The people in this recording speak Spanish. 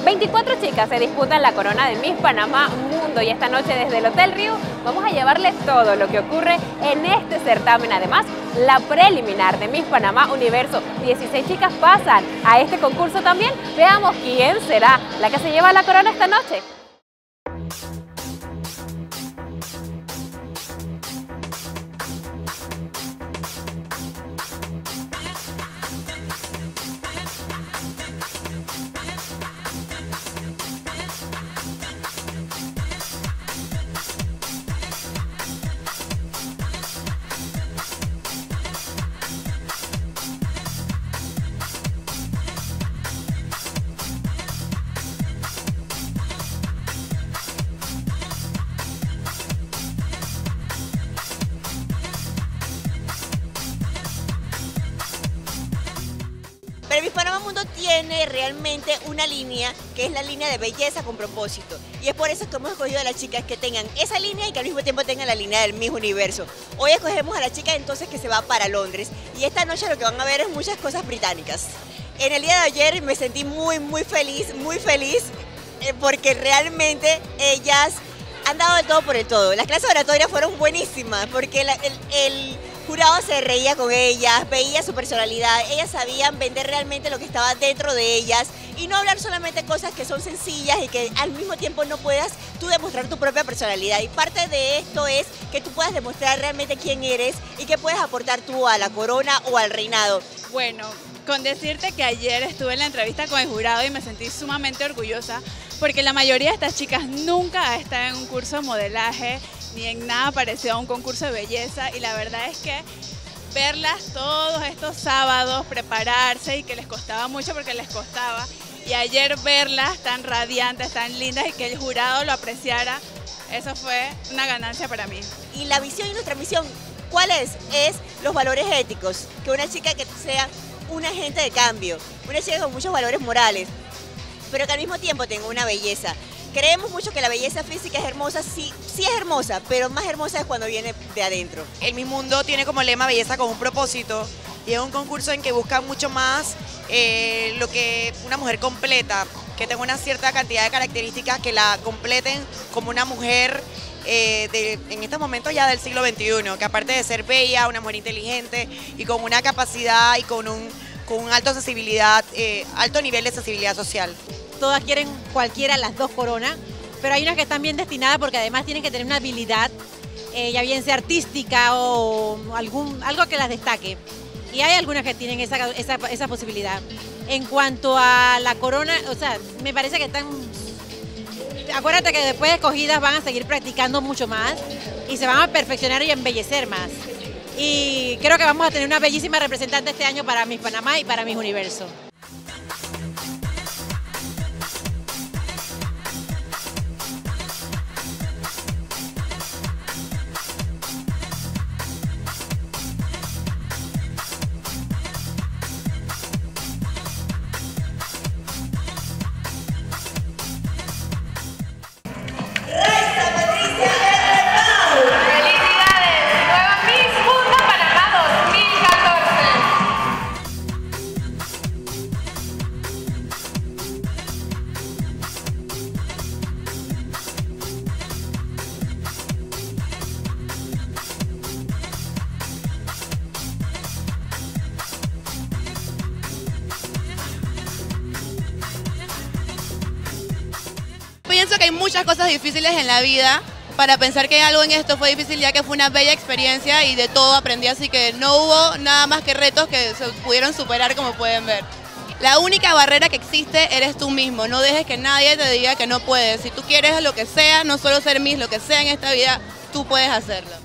24 chicas se disputan la corona de Miss Panamá Mundo y esta noche desde el Hotel Rio vamos a llevarles todo lo que ocurre en este certamen. Además, la preliminar de Miss Panamá Universo. 16 chicas pasan a este concurso también. Veamos quién será la que se lleva la corona esta noche. Pero Miss Panamá Mundo tiene realmente una línea que es la línea de belleza con propósito. Y es por eso que hemos escogido a las chicas que tengan esa línea y que al mismo tiempo tengan la línea del Miss Universo. Hoy escogemos a la chica entonces que se va para Londres. Y esta noche lo que van a ver es muchas cosas británicas. En el día de ayer me sentí muy feliz, porque realmente ellas han dado el todo por el todo. Las clases de oratoria fueron buenísimas porque el jurado se reía con ellas, veía su personalidad, ellas sabían vender realmente lo que estaba dentro de ellas y no hablar solamente cosas que son sencillas y que al mismo tiempo no puedas tú demostrar tu propia personalidad. Y parte de esto es que tú puedas demostrar realmente quién eres y qué puedes aportar tú a la corona o al reinado. Bueno, con decirte que ayer estuve en la entrevista con el jurado y me sentí sumamente orgullosa porque la mayoría de estas chicas nunca ha estado en un curso de modelaje ni en nada parecido a un concurso de belleza y la verdad es que verlas todos estos sábados prepararse y que les costaba mucho porque les costaba y ayer verlas tan radiantes, tan lindas y que el jurado lo apreciara, eso fue una ganancia para mí. Y la visión y nuestra misión, ¿cuál es? Es los valores éticos, que una chica que sea un agente de cambio, una chica con muchos valores morales, pero que al mismo tiempo tenga una belleza. Creemos mucho que la belleza física es hermosa, sí es hermosa, pero más hermosa es cuando viene de adentro. El Miss Mundo tiene como lema belleza con un propósito y es un concurso en que busca mucho más lo que una mujer completa, que tenga una cierta cantidad de características que la completen como una mujer en estos momentos ya del siglo XXI, que aparte de ser bella, una mujer inteligente y con una capacidad y con un alto nivel de sensibilidad social. Todas quieren cualquiera las dos coronas, pero hay unas que están bien destinadas porque además tienen que tener una habilidad, ya bien sea artística o algo que las destaque. Y hay algunas que tienen esa posibilidad. En cuanto a la corona, o sea, me parece que están... Acuérdate que después de escogidas van a seguir practicando mucho más y se van a perfeccionar y embellecer más. Y creo que vamos a tener una bellísima representante este año para Miss Panamá y para Miss Universo. Pienso que hay muchas cosas difíciles en la vida para pensar que algo en esto fue difícil, ya que fue una bella experiencia y de todo aprendí, así que no hubo nada más que retos que se pudieron superar, como pueden ver. La única barrera que existe eres tú mismo, no dejes que nadie te diga que no puedes. Si tú quieres lo que sea, no solo ser Miss, lo que sea en esta vida, tú puedes hacerlo.